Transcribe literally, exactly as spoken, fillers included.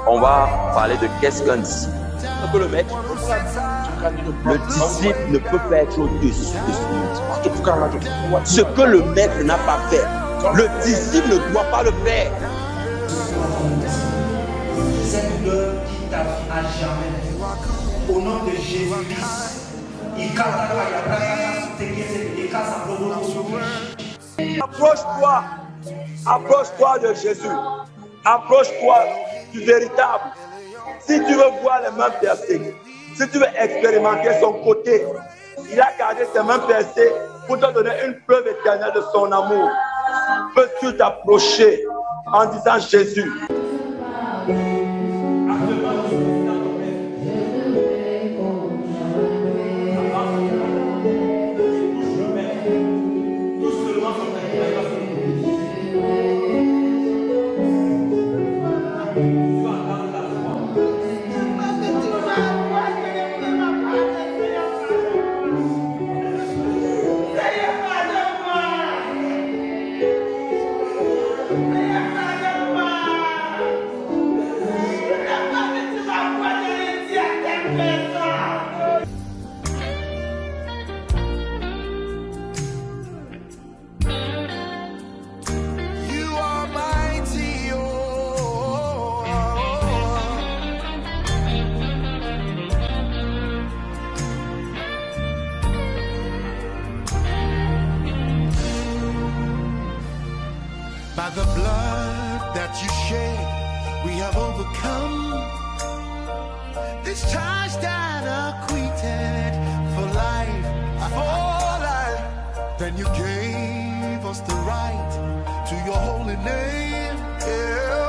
on va parler de qu'est-ce qu'un disciple. Que le maître, le disciple ne peut pas être au-dessus de son maître. Ce que le maître n'a pas fait, le disciple ne doit pas le faire. Cette douleur qui t'afflige à jamais. Au nom de Jésus-Christ, approche-toi, approche-toi de Jésus, approche-toi du véritable. Si tu veux voir les mains percées, si tu veux expérimenter son côté, il a gardé ses mains percées pour te donner une preuve éternelle de son amour. Peux-tu t'approcher en disant Jésus? By the blood that you shed, we have overcome. This charge that acquitted for life, for life. Then you gave us the right to your holy name. Yeah.